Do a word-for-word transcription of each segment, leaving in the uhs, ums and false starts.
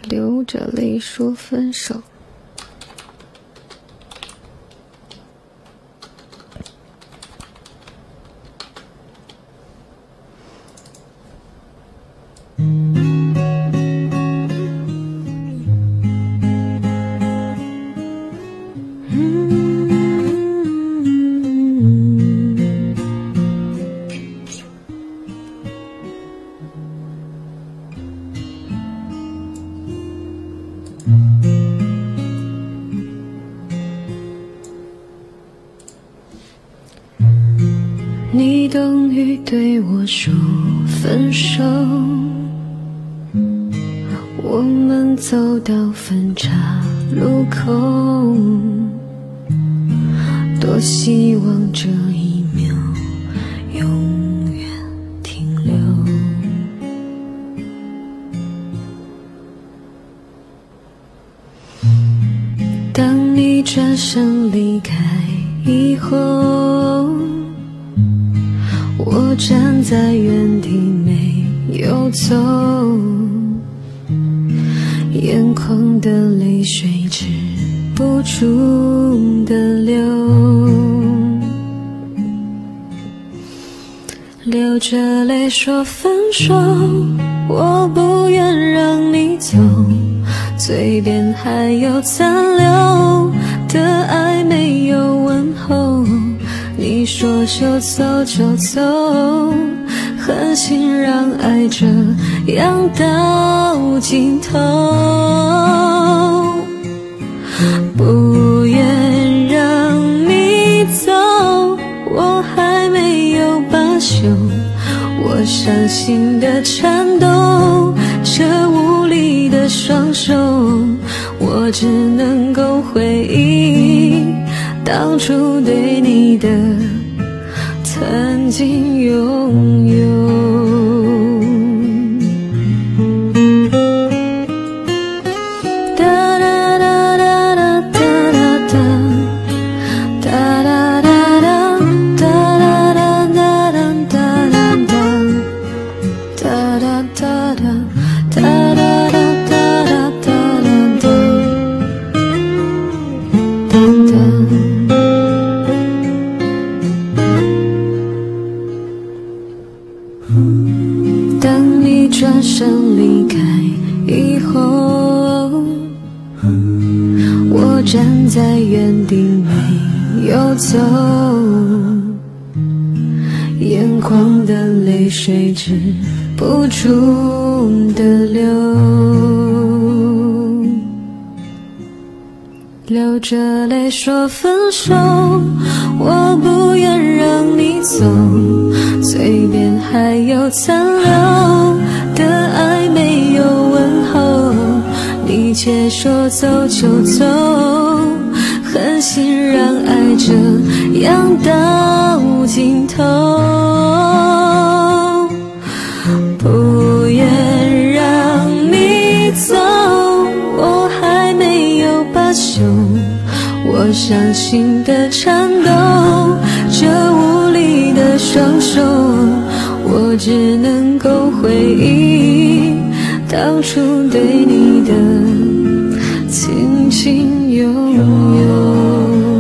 流着泪说分手。你等于对我说分手，我们走到分岔路口，多希望这一秒永远停留。当你转身离开以后，我站在原地没有走，眼眶的泪水止不住的流，流着泪说分手，我不愿让你走，嘴边还有残留的爱没有问候，你说就走就走，狠心让爱这样到尽头，不愿让你走，我还没有罢休，我伤心的颤抖，这无力的双手，我只能够回忆当初对你的曾经拥有。当你转身离开以后，我站在原地没有走，眼眶的泪水止不住的流，流着泪说分手，我不愿让你走，嘴边还有残留的爱没有问候，你却说走就走，狠心让爱这样到尽头，不愿让你走，我还没有罢休，我伤心的颤抖，这无力的双手，我只能够回忆当初对你的紧紧拥有。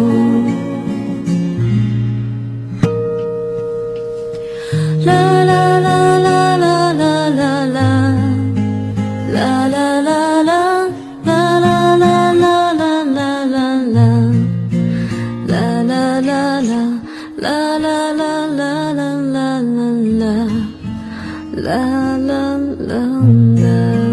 啦啦啦啦啦啦啦啦，啦啦啦啦啦啦啦啦啦啦啦啦，啦啦啦啦啦啦啦啦啦啦啦啦啦啦啦。